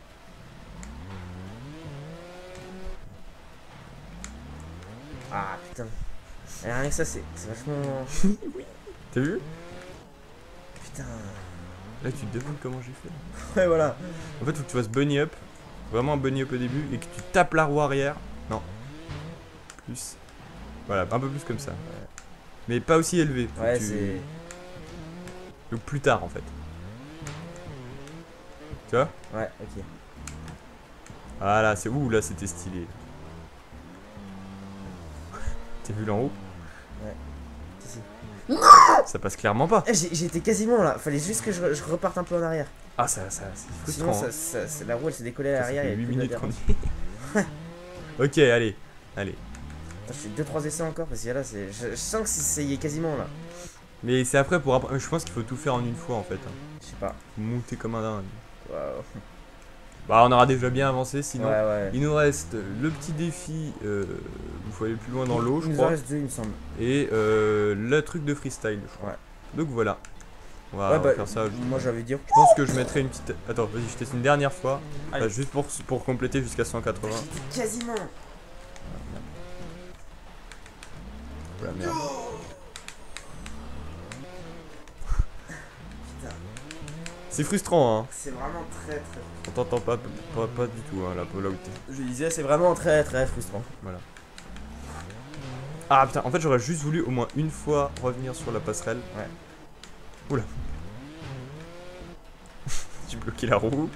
B: Ah, putain. Et rien que ça, c'est vachement.
A: T'as vu?
B: Putain.
A: Là, tu te demandes comment j'ai fait.
B: Ouais, voilà.
A: En fait, faut que tu fasses bunny up. Vraiment un bunny up au début. Et que tu tapes la roue arrière. Non. Plus. Voilà, un peu plus comme ça. Mais pas aussi élevé. Faut
B: Ouais,
A: que tu-
B: c'est.
A: Donc plus tard, en fait. Tu vois?
B: Ouais, ok.
A: Voilà, c'est où là, c'était stylé. T'as vu là en haut?
B: Si.
A: Ça passe clairement pas.
B: Eh, j'étais quasiment là. Fallait juste que je reparte un peu en arrière.
A: Ah, c'est
B: Sinon,
A: frustrant.
B: la roue elle s'est décollée à
A: Ça
B: l'arrière.
A: fait
B: il y
A: 8
B: avait plus
A: minutes qu'on
B: d'adhérence.
A: y est. Ok, allez.
B: Attends, je fais 2-3 essais encore parce que là, je sens que ça y est quasiment là.
A: Mais c'est après pour après. Je pense qu'il faut tout faire en une fois en fait. Hein.
B: Je sais pas.
A: Monter comme un dingue.
B: Waouh.
A: Bah, on aura déjà bien avancé sinon.
B: Ouais.
A: Il nous reste le petit défi où il faut aller plus loin dans l'eau, je
B: Il nous en
A: crois.
B: reste 2, il me semble.
A: Et le truc de freestyle, je crois.
B: Ouais.
A: Donc voilà. On va,
B: Ouais,
A: on va
B: bah,
A: faire ça.
B: moi j'avais dit.
A: Je pense que je mettrai une petite. Attends, vas-y, je teste une dernière fois.
B: Allez.
A: Juste pour compléter jusqu'à 180.
B: Quasiment.
A: Voilà, merde. C'est frustrant, hein.
B: C'est vraiment très.
A: On t'entend pas du tout, hein, là où t'es.
B: Je disais, c'est vraiment très frustrant.
A: Voilà. Ah putain, en fait, j'aurais juste voulu au moins une fois revenir sur la passerelle.
B: Ouais.
A: Oula. J'ai bloqué la roue.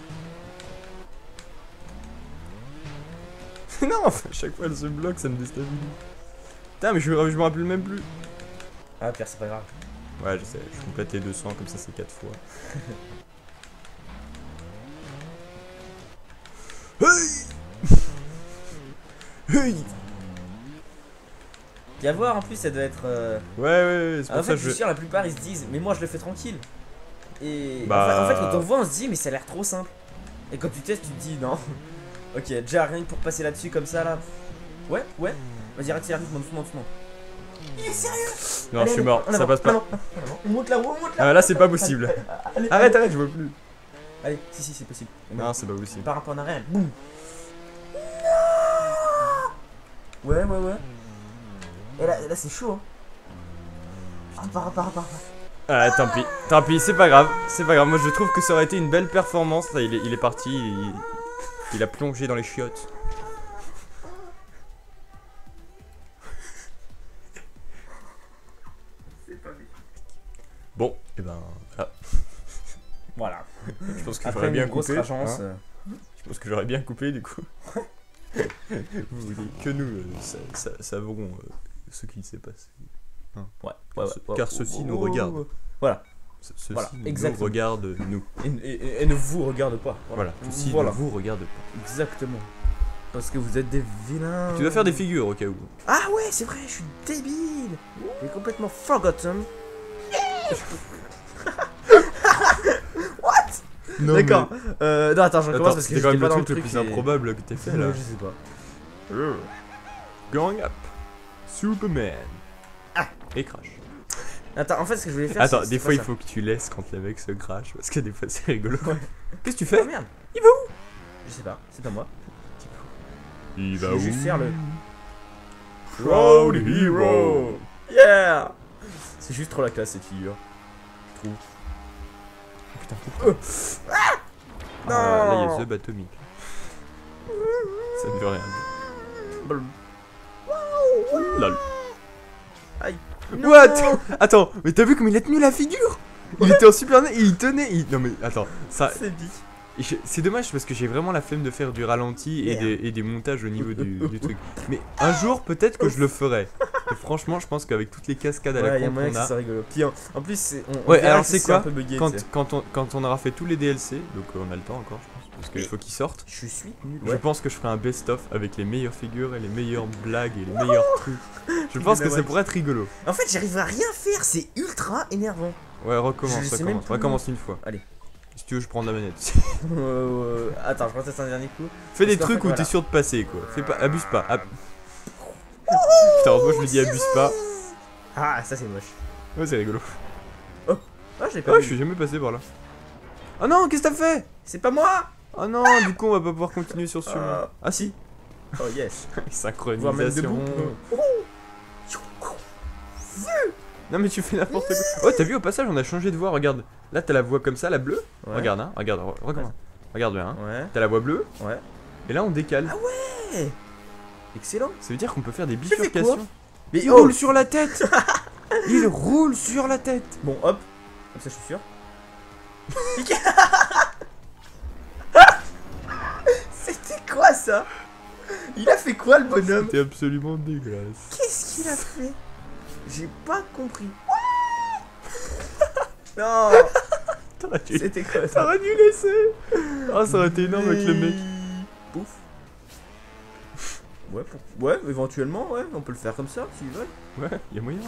A: Non, à chaque fois elle se bloque, ça me déstabilise. Putain, mais je me rappelle même plus.
B: Ah, Pierre, c'est pas grave.
A: Ouais, je sais, je complète les 200, comme ça c'est 4 fois. Hey!
B: Viens voir, en plus, ça doit être.
A: Ouais, c'est pour
B: En
A: ça
B: fait,
A: que
B: je suis sûr, la plupart ils se disent, mais moi je le fais tranquille. Et
A: Bah.
B: en fait, quand on voit, on se dit, mais ça a l'air trop simple. Et quand tu testes, tu te dis, non. Ok, déjà rien que pour passer là-dessus comme ça, là. Ouais. Vas-y, arrête, doucement. Il est sérieux?
A: Non,
B: Allez,
A: je suis
B: allez,
A: mort,
B: en
A: ça
B: avant,
A: passe pas.
B: en avant. On monte la roue,
A: Ah, là c'est pas possible.
B: Allez,
A: Arrête, je vois plus.
B: Allez, si, c'est possible.
A: Non, c'est pas possible.
B: Par un peu en arrière, boum. Ouais. Et là c'est chaud, hein. Ah, par.
A: Ah, tant pis, c'est pas grave. Moi je trouve que ça aurait été une belle performance. Là, il est parti, il a plongé dans les chiottes. Bon, et ben voilà.
B: Voilà.
A: Je pense que
B: Après
A: j'aurais
B: une
A: bien
B: grosse
A: coupé.
B: ragence.
A: Hein. Je pense que j'aurais bien coupé du coup. Vous voulez que nous savons ce qu'il s'est passé. Hein.
B: Ouais.
A: Car ceci nous regarde.
B: Voilà.
A: Ceci
B: Voilà,
A: nous
B: exactement.
A: regarde nous.
B: Et ne vous regarde pas.
A: Voilà, ceci
B: Voilà.
A: ne vous regarde pas.
B: Exactement. Parce que vous êtes des vilains.
A: Tu dois faire des figures au cas où.
B: Ah ouais, c'est vrai, je suis débile. J'ai complètement forgotten.
A: Non,
B: D'accord. Non, attends, je recommence
A: Attends,
B: parce que
A: c'était quand
B: j'étais
A: même
B: pas
A: le
B: dans
A: truc le plus
B: et-
A: improbable que t'aies fait là.
B: Je sais pas.
A: Going up. Superman.
B: Ah.
A: Et crash.
B: Attends, en fait, ce que je voulais faire.
A: Attends,
B: c'est
A: des
B: pas
A: fois il
B: ça.
A: faut que tu laisses quand le mec se crash parce que des fois c'est rigolo.
B: Ouais.
A: Qu'est-ce que tu
B: Oh
A: fais?
B: merde.
A: Il va où?
B: Je sais pas, c'est pas moi.
A: Il
B: Je vais juste faire le.
A: Proud Hero.
B: Yeah. C'est juste trop la classe cette figure. Je trouve.
A: Putain,
B: Non.
A: là il y a The Batomic. Ça ne veut rien dire. Lol.
B: Aïe.
A: What? Attends, mais t'as vu comme il a tenu la figure? Il était en super et il tenait. Non mais attends, ça.
B: C'est dit.
A: C'est dommage parce que j'ai vraiment la flemme de faire du ralenti et des montages au niveau du truc. Mais un jour peut-être que je le ferai. Et franchement, je pense qu'avec toutes les cascades à la
B: Ouais, y a
A: con
B: moyen
A: qu'on
B: que
A: a.
B: ça rigolo. Puis en plus, on
A: Ouais,
B: verra
A: alors
B: si
A: c'est quoi
B: un peu bugué, tu sais.
A: quand on aura fait tous les DLC, donc on a le temps encore, je pense, parce qu'il faut qu'ils sortent.
B: Je suis nul.
A: Je pense que je ferai un best-of avec les meilleures figures et les meilleures blagues et les meilleurs trucs. Je pense que ça pourrait être rigolo.
B: En fait, j'arrive à rien faire, c'est ultra énervant.
A: Ouais, recommence,
B: Je sais même plus.
A: recommence une fois.
B: Allez.
A: Si tu veux, je prends la manette.
B: Attends, je reteste un dernier coup.
A: Fais des
B: Parce qu'en
A: trucs
B: fait,
A: où
B: voilà.
A: t'es sûr de passer, quoi. Fais pas, abuse pas. Putain, moi je lui dis abuse pas.
B: Ah, ça c'est moche.
A: Ouais, c'est rigolo.
B: Ah, je l'ai pas
A: Ouais,
B: vu.
A: je suis jamais passé par là. Oh non, qu'est-ce que t'as fait?
B: C'est pas moi.
A: Oh non, du coup, on va pas pouvoir continuer sur ce chemin. Ah si.
B: Oh yes. Voire même
A: Synchronisation.
B: debout.
A: Non mais tu fais n'importe quoi. Oh, t'as vu au passage, on a changé de voie, regarde. Là, t'as la voie comme ça, la bleue.
B: Ouais.
A: Regarde, hein, regarde, recommence. Regarde bien, hein.
B: Ouais.
A: T'as la voie bleue,
B: Ouais.
A: et là on décale.
B: Ah ouais. Excellent.
A: Ça veut dire qu'on peut faire des
B: fais quoi
A: bifurcations.
B: Mais
A: Il roule sur la tête. Il roule sur la tête.
B: Bon, hop. Comme ça, je suis sûr. C'était quoi ça? Il a fait quoi le bonhomme?
A: C'était absolument dégueulasse.
B: Qu'est-ce qu'il a fait? J'ai pas compris. Non.
A: T'aurais dû,
B: C'était quoi ça?
A: t'aurais dû laisser. Ah, ça aurait été énorme avec le mec.
B: Pouf. Ouais, ouais, éventuellement, ouais, on peut le faire comme ça, s'ils veulent.
A: Ouais, y'a moyen.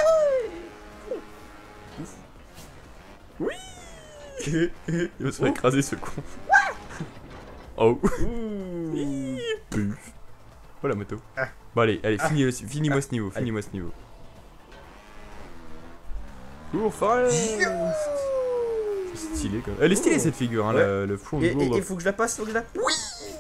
A: Oui. Il va se faire écraser ce con. Oh.
B: Ouh.
A: Puf. Oh la moto.
B: Ah.
A: Bon allez,
B: Ah.
A: finis-moi ce niveau,
B: Allez.
A: finis-moi ce niveau. Parcours Forest. C'est stylé quand même. Elle est stylée cette figure, hein,
B: Ouais.
A: le front
B: Et
A: de
B: il faut que je la passe, faut que je la... Oui.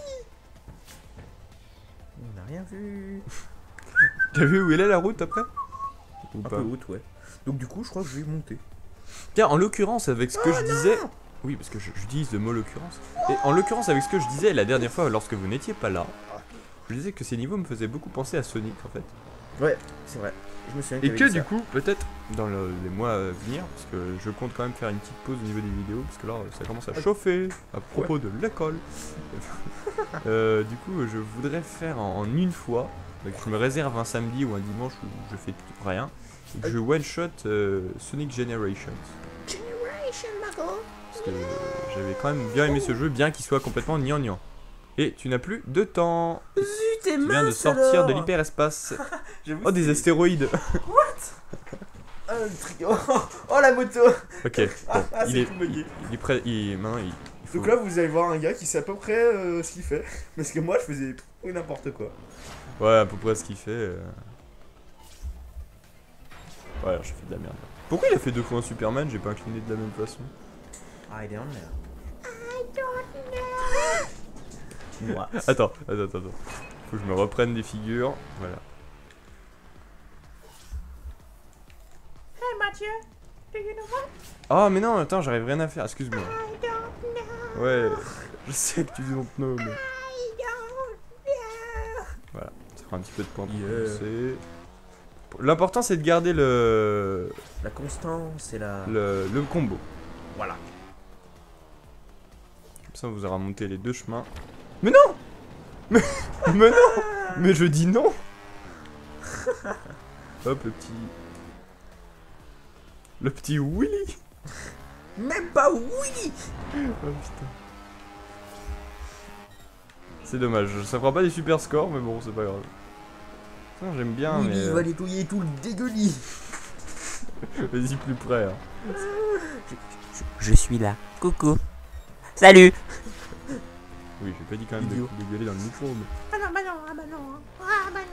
B: On n'a rien vu.
A: T'as vu où elle est la route après? Ou
B: Un
A: pas?
B: peu haute, ouais. Donc du coup, je crois que je vais monter.
A: Tiens, en l'occurrence, avec ce que je disais... Oui, parce que j'utilise le mot l'occurrence. Et en l'occurrence, avec ce que je disais la dernière fois, lorsque vous n'étiez pas là, je disais que ces niveaux me faisaient beaucoup penser à Sonic, en fait.
B: Ouais, c'est vrai. Je me souviens
A: Et
B: qu'il y
A: que
B: avait
A: du
B: ça.
A: coup, peut-être dans les mois à venir, parce que je compte quand même faire une petite pause au niveau des vidéos, parce que là, ça commence à chauffer à propos de l'école. Du coup, je voudrais faire en une fois, donc je me réserve un samedi ou un dimanche où je fais rien, et que je one-shot Sonic Generations. Parce que j'avais quand même bien aimé ce jeu, bien qu'il soit complètement gnangnan. Et tu n'as plus de temps.
B: Zut, t'es
A: Tu viens de
B: mince,
A: sortir
B: alors.
A: de l'hyperespace.
B: J'avoue,
A: Oh, des
B: c'est-
A: astéroïdes.
B: Ah, le truc- oh, la moto.
A: Ok, bon,
B: Ah,
A: il
B: c'est
A: est,
B: tout bugué.
A: il est prêt. Maintenant, il faut.
B: Donc là, vous allez voir un gars qui sait à peu près ce qu'il fait. Parce que moi, je faisais tout et n'importe quoi.
A: Ouais, à peu près ce qu'il fait. Ouais, alors, j'ai fait de la merde. Pourquoi il a fait 2 fois un Superman? J'ai pas incliné de la même façon.
B: I don't know. Moi.
A: Attends. Faut que je me reprenne des figures. Voilà.
C: Hey Mathieu, do you know what?
A: Ah, mais non, attends, j'arrive rien à faire. Excuse-moi.
C: I don't know.
A: Ouais, je sais que tu dis non, mais.
C: I don't know.
A: Voilà, ça fera un petit peu de temps pour
B: Yeah.
A: commencer. L'important c'est de garder le
B: La constance et la...
A: le combo.
B: Voilà.
A: Comme ça on vous aura monté les 2 chemins. Mais non mais non Mais je dis non. Hop, le petit Willy.
B: Même pas oui.
A: Oh putain. C'est dommage, ça fera pas des super scores, mais bon, c'est pas grave. Putain, j'aime bien,
B: Oui,
A: mais...
B: il va nettoyer tout le dégueulis.
A: Vas-y, plus près. Hein.
D: Je suis là. Coucou. Salut.
A: Oui, j'ai pas dit quand même
B: Idiot.
A: de gueuler dans le micro, mais...
C: Ah non, bah non, ah bah non. Ah bah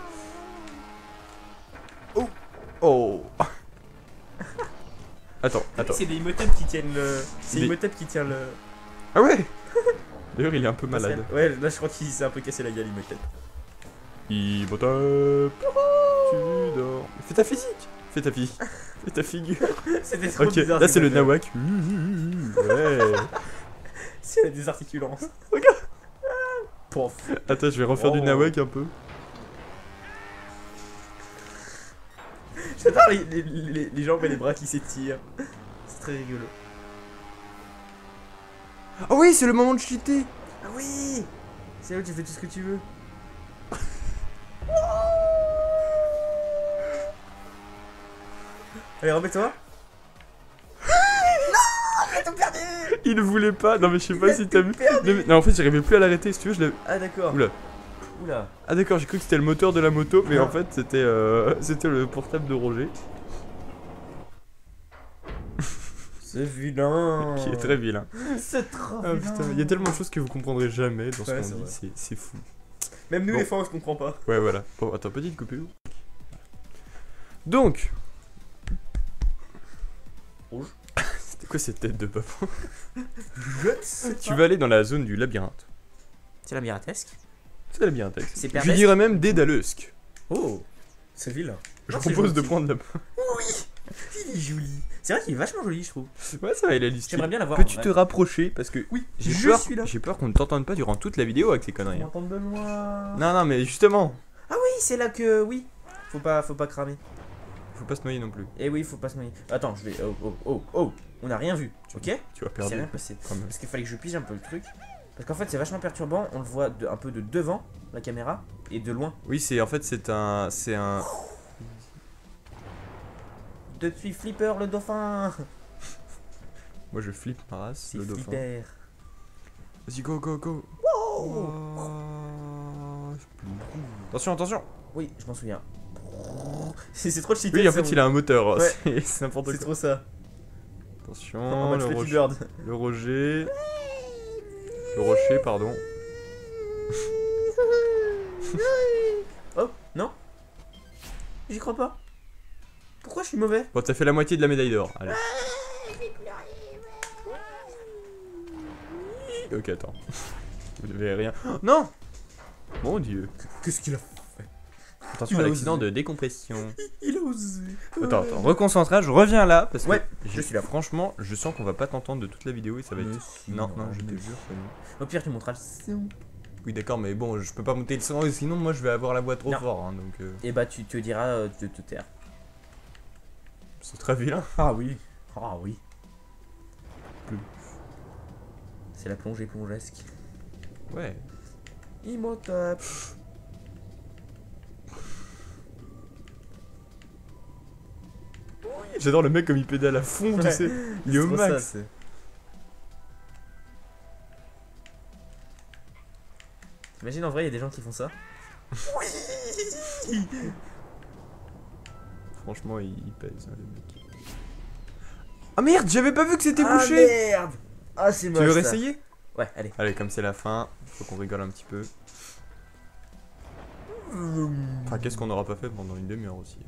C: non.
A: Oh. Attends.
B: C'est des Imhotep qui tiennent le... C'est
A: Des-
B: Imhotep qui tient le...
A: Ah ouais. D'ailleurs, il est un peu malade.
B: Ouais, là je crois qu'il s'est un peu cassé la gueule, Imhotep.
A: Imhotep, tu dors. Fais ta physique. Fais ta fille. Fais ta figure.
B: C'était trop
A: Ok,
B: bizarre.
A: là c'est le
B: cette manœuvre.
A: nawak. Ouais.
B: C'est des articulances.
A: Regarde.
B: Pouf.
A: Attends, je vais refaire du
B: Oh.
A: nawak un peu.
B: J'adore les jambes et les bras qui s'étirent. C'est très rigolo.
A: Ah oui, c'est le moment de cheater.
B: Ah oui. C'est là où tu fais tout ce que tu veux. Allez, remets-toi.
A: Il ne voulait pas. Non mais je sais
B: Il
A: pas
B: a
A: si t'as
B: tout
A: vu.
B: perdu.
A: Non, en fait, j'arrivais plus à l'arrêter. Si tu veux, je l'avais.
B: Ah d'accord.
A: Oula.
B: Oula.
A: Ah d'accord, j'ai cru que c'était le moteur de la moto, mais
B: Ah.
A: en fait c'était c'était le portable de Roger,
B: C'est vilain.
A: qui est très vilain.
B: C'est trop
A: Ah
B: vilain.
A: putain, il y a tellement de choses que vous comprendrez jamais dans ce
B: Ouais,
A: qu'on
B: c'est
A: dit,
B: vrai.
A: c'est fou.
B: Même nous
A: Bon.
B: les fois on se comprend pas.
A: Ouais, voilà. Bon, attends, petite coupure. Donc.
B: Rouge.
A: C'était quoi cette tête de papa?
B: Je sais
A: Tu vas aller dans la zone du labyrinthe.
B: C'est labyrintesque.
A: C'est labyrinthe.
B: C'est
A: Je
B: Perdesque.
A: dirais même Dédaleusk.
B: Oh. C'est vilain.
A: Je
B: Non, c'est
A: propose de
B: gentil.
A: prendre la
B: Il est joli. C'est vrai qu'il est vachement joli, je trouve.
A: Ouais, ça va, il a du style.
B: J'aimerais bien l'avoir.
A: Peux-tu
B: en
A: te
B: vrai.
A: rapprocher? Parce que
B: Oui,
A: j'ai
B: je
A: peur,
B: suis là.
A: j'ai peur qu'on ne t'entende pas durant toute la vidéo avec ces
B: On
A: conneries. hein.
B: m'entend de loin.
A: Non, mais justement,
B: Ah oui, c'est là que oui. Faut pas cramer.
A: faut pas se noyer non plus.
B: Eh oui, faut pas se noyer. Attends, je vais. Oh. On n'a rien vu, ok?
A: Tu vas
B: C'est
A: perdre.
B: rien passé.
A: quand même.
B: Parce qu'il fallait que je pige un peu le truc. Parce qu'en fait, c'est vachement perturbant. On le voit un peu de devant la caméra et de loin.
A: Oui, c'est en fait c'est un
B: Depuis Flipper le dauphin.
A: moi je flippe ma race
B: C'est
A: le dauphin.
B: Flipper.
A: Vas-y go.
B: Oh.
A: Attention.
B: Oui, je m'en souviens. C'est trop cheaté.
A: Oui, en fait, il a un moteur.
B: Ouais.
A: C'est n'importe
B: C'est
A: quoi.
B: trop ça.
A: Attention,
B: En mode
A: le,
B: Flappy
A: rocher,
B: Bird.
A: le rocher. Le rocher, pardon.
B: Oh, non. J'y crois pas. Pourquoi je suis mauvais?
A: Bon, t'as fait la moitié de la médaille d'or. Allez. Ok, attends. Vous n'avez rien. Oh, non. Mon dieu.
B: Qu'est-ce qu'il a fait?
A: Attention
B: Il
A: à
B: a
A: l'accident
B: osé.
A: de décompression.
B: Il a osé.
A: Attends, reconcentrage, reviens là parce que
B: Ouais, je suis là.
A: franchement, je sens qu'on va pas t'entendre de toute la vidéo et ça va être.
B: si,
A: Non, je te
B: mais-
A: jure. que non.
B: Au pire, tu monteras le son.
A: Oui, d'accord, mais bon, je peux pas monter le son, sinon moi je vais avoir la voix trop
B: Non.
A: fort, hein, donc
B: Et bah, tu te diras de te taire.
A: c'est très vilain.
B: Ah oui. Ah oui.
A: Plus.
B: C'est la plongée plongesque.
A: Ouais.
B: Imhotep.
A: J'adore le mec comme il pédale à fond, tu
B: Ouais.
A: sais. Il est au
B: C'est pour ça,
A: max.
B: c'est- T'imagines en vrai, il y a des gens qui font ça.
A: Franchement, il pèse, hein, le mec. Ah merde, j'avais pas vu que c'était
B: Ah
A: bouché.
B: merde. Ah, c'est
A: Tu
B: moche.
A: veux
B: ça.
A: réessayer?
B: Ouais, allez.
A: Allez, comme c'est la fin, faut qu'on rigole un petit peu. Enfin, qu'est-ce qu'on n'aura pas fait pendant une demi-heure aussi.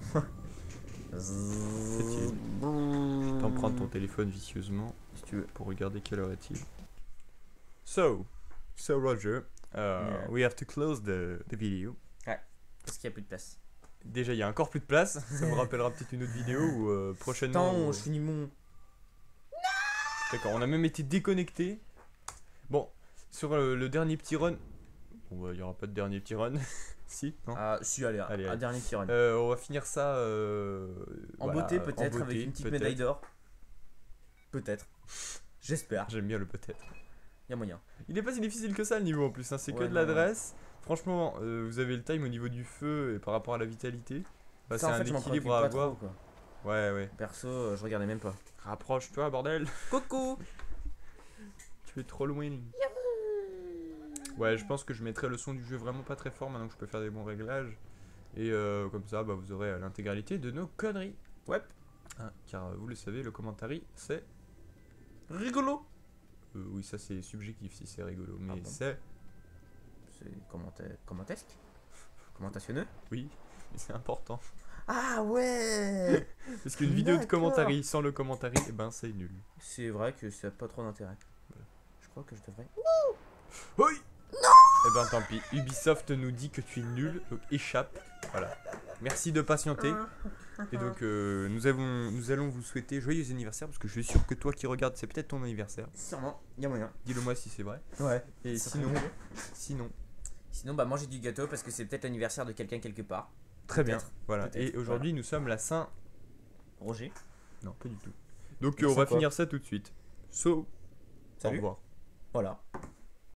A: T'en prends ton téléphone vicieusement
B: Si tu veux.
A: pour regarder quelle heure est-il. So Roger,
B: Yeah.
A: we have to close the video.
B: Parce qu'il n'y a plus de place.
A: Déjà, il y a encore plus de place. Ça me rappellera peut-être une autre vidéo ou prochainement.
B: Attends, je finis mon.
A: D'accord, on a même été déconnecté. Bon, sur le dernier petit run. Bon, bah, il y aura pas de dernier petit run. Si, non.
B: Ah, si, allez,
A: Allez,
B: un
A: allez.
B: dernier petit run.
A: On va finir ça
B: En
A: voilà,
B: beauté, peut-être,
A: en
B: avec
A: beauté,
B: une petite
A: peut-être.
B: médaille d'or. Peut-être. J'espère.
A: J'aime bien le peut-être.
B: Y a moyen.
A: Il est pas si difficile que ça le niveau en plus, hein. C'est que
B: Ouais,
A: de
B: non,
A: l'adresse. Franchement, vous avez le time au niveau du feu et par rapport à la vitalité. Bah, c'est
B: Ça, en
A: un
B: fait, je m'en
A: équilibre
B: préoccupe
A: à
B: pas
A: avoir.
B: trop, quoi.
A: Ouais, ouais.
B: Perso, je regardais même pas.
A: Rapproche-toi, bordel.
B: Coucou.
A: Tu es trop loin. Ouais, je pense que je mettrai le son du jeu vraiment pas très fort maintenant que je peux faire des bons réglages. Et comme ça, bah, vous aurez l'intégralité de nos conneries.
B: Ouais.
A: Hein, car vous le savez, le commentary, c'est.
B: Rigolo.
A: Oui, ça c'est subjectif si c'est rigolo. Mais
B: Pardon.
A: c'est.
B: C'est commentesque. Commentationneux.
A: Oui, mais c'est important.
B: Ah ouais.
A: Parce qu'une vidéo de
B: D'accord.
A: commentary sans le commentary, eh ben c'est nul.
B: C'est vrai que ça n'a pas trop d'intérêt. Je crois que je devrais.
A: Oui. Eh ben tant pis, Ubisoft nous dit que tu es nul, donc échappe. Voilà. Merci de patienter. Et donc nous allons vous souhaiter joyeux anniversaire parce que je suis sûr que toi qui regardes, c'est peut-être ton anniversaire.
B: Sûrement, y a moyen.
A: Dis-le moi si c'est vrai.
B: Ouais.
A: Et
B: Ça
A: sinon,
B: serait
A: sinon,
B: Sinon, bah manger du gâteau parce que c'est peut-être l'anniversaire de quelqu'un quelque part.
A: très bien.
B: Peut-être.
A: Voilà.
B: Peut-être,
A: Et aujourd'hui nous sommes la Saint.
B: Roger.
A: Non, pas du tout. Donc
B: La
A: on va
B: Saint quoi
A: finir ça tout de suite. So,
B: Salut.
A: au revoir.
B: Voilà.